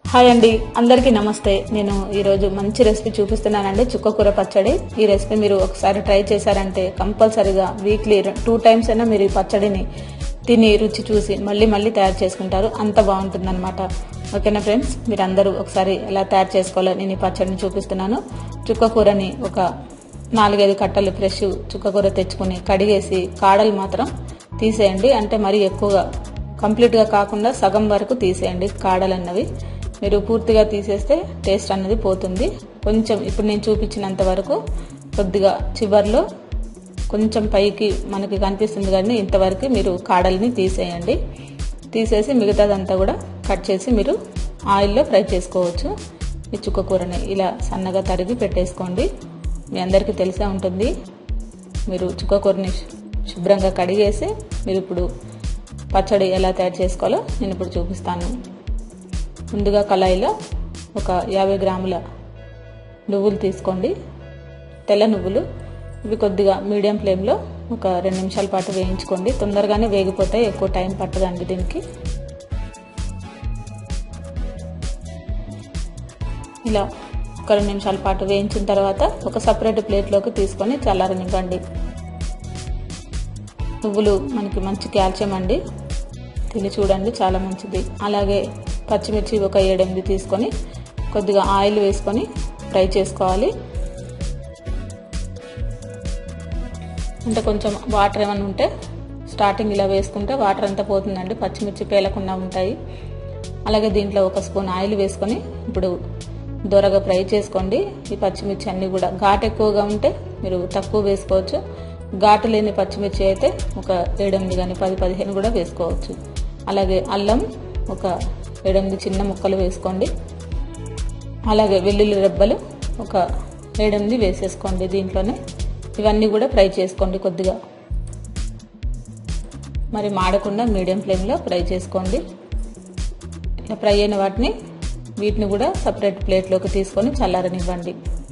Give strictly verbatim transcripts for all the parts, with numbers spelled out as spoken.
Hi అండి, అందరికీ నమస్తే. నేను ఈరోజు మంచి రెసిపీ చూపిస్తున్నానండి, చుక్క కూర పచ్చడి. ఈ రెసిపీ మీరు ఒకసారి ట్రై చేశారంటే కంపల్సరీగా వీక్లీ టూ టైమ్స్ అయినా మీరు ఈ పచ్చడిని తిని రుచి చూసి మళ్ళీ మళ్ళీ తయారు చేసుకుంటారు. అంత బాగుంటుంది అనమాట. ఓకేనా ఫ్రెండ్స్, మీరు అందరూ ఒకసారి ఎలా తయారు చేసుకోవాలో నేను ఈ పచ్చడిని చూపిస్తున్నాను. చుక్క కూరని ఒక నాలుగైదు కట్టలు ఫ్రెష్ చుక్క కూర తెచ్చుకుని కడిగేసి కాడలు మాత్రం తీసేయండి. అంటే మరీ ఎక్కువగా కంప్లీట్గా కాకుండా సగం వరకు తీసేయండి కాడలు అన్నవి. మీరు పూర్తిగా తీసేస్తే టేస్ట్ అన్నది పోతుంది. కొంచెం ఇప్పుడు నేను చూపించినంత వరకు కొద్దిగా చివర్లో కొంచెం పైకి మనకి కనిపిస్తుంది కానీ ఇంతవరకు మీరు కాడల్ని తీసేయండి. తీసేసి మిగతాదంతా కూడా కట్ చేసి మీరు ఆయిల్లో ఫ్రై చేసుకోవచ్చు. ఈ చుక్క కూరని ఇలా సన్నగా తరిగి పెట్టేసుకోండి. మీ అందరికీ తెలిసే ఉంటుంది. మీరు చుక్క కూరని శుభ్రంగా కడిగేసి మీరు ఇప్పుడు పచ్చడి ఎలా తయారు చేసుకోవాలో నేను ఇప్పుడు చూపిస్తాను. ముందుగా కళాయిలో ఒక యాభై గ్రాముల నువ్వులు తీసుకోండి, తెల్ల నువ్వులు. ఇవి కొద్దిగా మీడియం ఫ్లేమ్లో ఒక రెండు నిమిషాల పాటు వేయించుకోండి. తొందరగానే వేగిపోతాయి, ఎక్కువ టైం పట్టదండి దీనికి. ఇలా ఒక రెండు నిమిషాల పాటు వేయించిన తర్వాత ఒక సపరేట్ ప్లేట్లోకి తీసుకొని చల్లారనివ్వండి. నువ్వులు మనకి మంచి కాల్షియం అండి, తిని చూడండి, చాలా మంచిది. అలాగే పచ్చిమిర్చి ఒక ఏడెనిమిది తీసుకొని కొద్దిగా ఆయిల్ వేసుకొని ఫ్రై చేసుకోవాలి. అంటే కొంచెం వాటర్ ఏమైనా ఉంటే స్టార్టింగ్ ఇలా వేసుకుంటే వాటర్ అంతా పోతుందండి, పచ్చిమిర్చి పేలకుండా ఉంటాయి. అలాగే దీంట్లో ఒక స్పూన్ ఆయిల్ వేసుకొని ఇప్పుడు దోరగా ఫ్రై చేసుకోండి. ఈ పచ్చిమిర్చి అన్నీ కూడా ఘాటు ఎక్కువగా ఉంటే మీరు తక్కువ వేసుకోవచ్చు. ఘాటు లేని పచ్చిమిర్చి అయితే ఒక ఏడెనిమిది కానీ పది పదిహేను కూడా వేసుకోవచ్చు. అలాగే అల్లం ఒక ఏడెనిమిది చిన్న ముక్కలు వేసుకోండి. అలాగే వెల్లుల్లి రెబ్బలు ఒక ఏడెనిమిది వేసేసుకోండి దీంట్లోనే. ఇవన్నీ కూడా ఫ్రై చేసుకోండి కొద్దిగా, మరి మాడకుండా మీడియం ఫ్లేమ్లో ఫ్రై చేసుకోండి. ఇలా ఫ్రై అయిన వాటిని వీటిని కూడా సపరేట్ ప్లేట్లోకి తీసుకొని చల్లారనివ్వండి.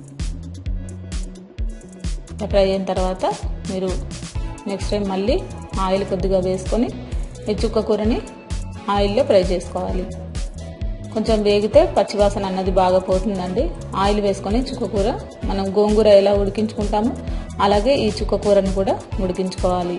ఇలా ఫ్రై అయిన తర్వాత మీరు నెక్స్ట్ టైం మళ్ళీ ఆయిల్ కొద్దిగా వేసుకొని ఈ చుక్క కూరని ఆయిల్లో ఫ్రై చేసుకోవాలి. కొంచెం వేగితే పచ్చివాసన అన్నది బాగా పోతుందండి. ఆయిల్ వేసుకొని చుక్క కూర మనం గోంగూర ఎలా ఉడికించుకుంటామో అలాగే ఈ చుక్క కూరని కూడా ఉడికించుకోవాలి.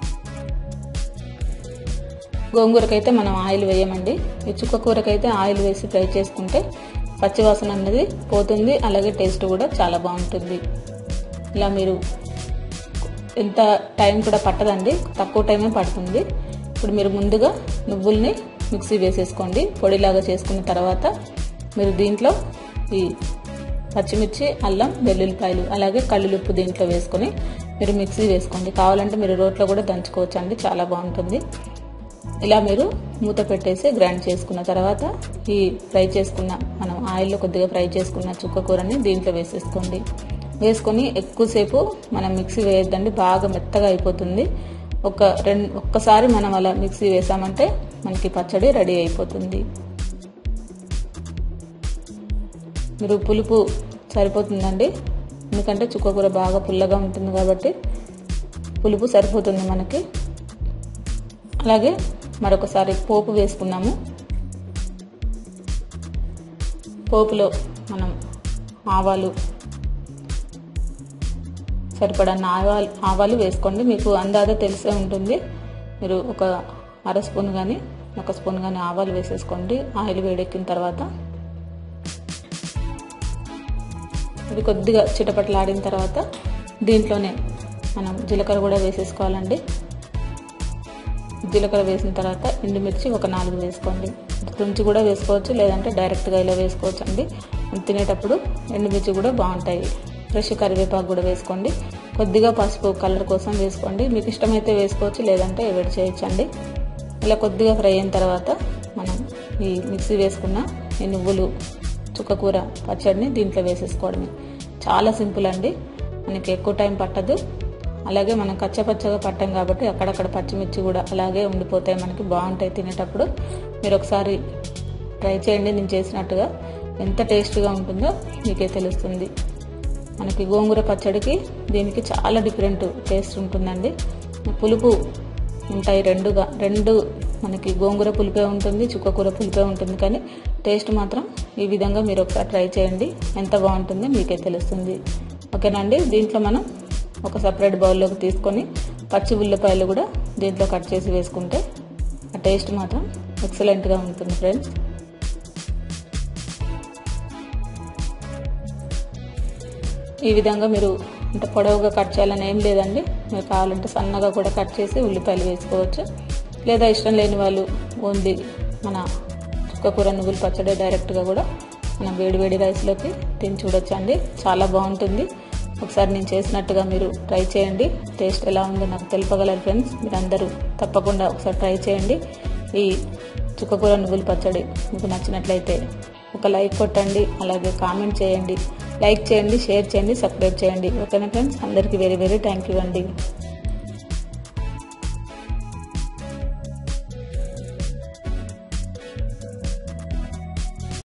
గోంగూరకైతే మనం ఆయిల్ వేయమండి, ఈ చుక్క కూరకైతే ఆయిల్ వేసి ఫ్రై చేసుకుంటే పచ్చివాసన అన్నది పోతుంది. అలాగే టేస్ట్ కూడా చాలా బాగుంటుంది. ఇలా మీరు ఎంత టైం కూడా పట్టదండి, తక్కువ టైమే పడుతుంది. ఇప్పుడు మీరు ముందుగా నువ్వుల్ని మిక్సీ వేసేసుకోండి. పొడిలాగా చేసుకున్న తర్వాత మీరు దీంట్లో ఈ పచ్చిమిర్చి, అల్లం, వెల్లుల్లిపాయలు అలాగే కల్లులుప్పు దీంట్లో వేసుకొని మీరు మిక్సీ వేసుకోండి. కావాలంటే మీరు రోట్లో కూడా దంచుకోవచ్చు అండి, చాలా బాగుంటుంది. ఇలా మీరు మూత పెట్టేసి గ్రైండ్ చేసుకున్న తర్వాత ఈ ఫ్రై చేసుకున్న మనం ఆయిల్లో కొద్దిగా ఫ్రై చేసుకున్న చుక్క కూరని దీంట్లో వేసేసుకోండి. వేసుకొని ఎక్కువసేపు మనం మిక్సీ వేయొద్దండి, బాగా మెత్తగా అయిపోతుంది. ఒక రెండు ఒక్కసారి మనం అలా మిక్సీ వేసామంటే మనకి పచ్చడి రెడీ అయిపోతుంది. మీరు పులుపు సరిపోతుందండి, ఎందుకంటే చుక్క కూర బాగా పుల్లగా ఉంటుంది కాబట్టి పులుపు సరిపోతుంది మనకి. అలాగే మరొకసారి పోపు వేసుకున్నాము. పోపులో మనం ఆవాలు సరిపడన్న ఆవాలు ఆవాలు వేసుకోండి. మీకు అందాజ తెలిసే ఉంటుంది. మీరు ఒక అర స్పూన్ కానీ ఒక స్పూన్ కానీ ఆవాలు వేసేసుకోండి. ఆయిల్ వేడెక్కిన తర్వాత ఇది కొద్దిగా చిటపటలాడిన తర్వాత దీంట్లోనే మనం జీలకర్ర కూడా వేసేసుకోవాలండి. జీలకర్ర వేసిన తర్వాత ఎండుమిర్చి ఒక నాలుగు వేసుకోండి. తుంచి కూడా వేసుకోవచ్చు, లేదంటే డైరెక్ట్గా ఇలా వేసుకోవచ్చు అండి. తినేటప్పుడు ఎండుమిర్చి కూడా బాగుంటాయి. ఫ్రెష్ కరివేపాకు కూడా వేసుకోండి. కొద్దిగా పసుపు కలర్ కోసం వేసుకోండి, మీకు ఇష్టమైతే వేసుకోవచ్చు, లేదంటే ఎవైడ్ చేయొచ్చండి. ఇలా కొద్దిగా ఫ్రై అయిన తర్వాత మనం ఈ మిక్సీ వేసుకున్న ఈ నువ్వులు చుక్క కూర పచ్చడిని దీంట్లో వేసేసుకోవడమే. చాలా సింపుల్ అండి, మనకి ఎక్కువ టైం పట్టదు. అలాగే మనం కచ్చపచ్చగా పట్టాం కాబట్టి అక్కడక్కడ పచ్చిమిర్చి కూడా అలాగే ఉండిపోతాయి, మనకి బాగుంటాయి తినేటప్పుడు. మీరు ఒకసారి ట్రై చేయండి, నేను చేసినట్టుగా ఎంత టేస్ట్గా ఉంటుందో మీకే తెలుస్తుంది. మనకి గోంగూర పచ్చడికి దీనికి చాలా డిఫరెంట్ టేస్ట్ ఉంటుందండి. పులుపు ఉంటాయి రెండుగా రెండు మనకి గోంగూర పులిపే ఉంటుంది, చుక్క కూర పులిపే ఉంటుంది, కానీ టేస్ట్ మాత్రం ఈ విధంగా మీరు ఒకసారి ట్రై చేయండి, ఎంత బాగుంటుందో మీకే తెలుస్తుంది. ఓకేనండి. దీంట్లో మనం ఒక సపరేట్ బౌల్లోకి తీసుకొని పచ్చి ఉల్లిపాయలు కూడా దీంట్లో కట్ చేసి వేసుకుంటే ఆ టేస్ట్ మాత్రం ఎక్సలెంట్గా ఉంటుంది ఫ్రెండ్స్. ఈ విధంగా మీరు అంటే పొడవుగా కట్ చేయాలని ఏం లేదండి, మీరు కావాలంటే సన్నగా కూడా కట్ చేసి ఉల్లిపాయలు వేసుకోవచ్చు. లేదా ఇష్టం లేని వాళ్ళు ఓన్లీ మన చుక్క కూర నువ్వుల పచ్చడి డైరెక్ట్గా కూడా మనం వేడి వేడి రైస్లోకి తిని చూడొచ్చు అండి, చాలా బాగుంటుంది. ఒకసారి నేను చేసినట్టుగా మీరు ట్రై చేయండి, టేస్ట్ ఎలా ఉందో నాకు తెలుపగలరు ఫ్రెండ్స్. మీరు అందరూ తప్పకుండా ఒకసారి ట్రై చేయండి. ఈ చుక్క కూర నువ్వుల పచ్చడి మీకు నచ్చినట్లయితే ఒక లైక్ కొట్టండి, అలాగే కామెంట్ చేయండి, లైక్ చేయండి, షేర్ చేయండి, సబ్స్క్రైబ్ చేయండి. ఓకేనా ఫ్రెండ్స్, అందరికీ వెరీ వెరీ థ్యాంక్ యూ అండి.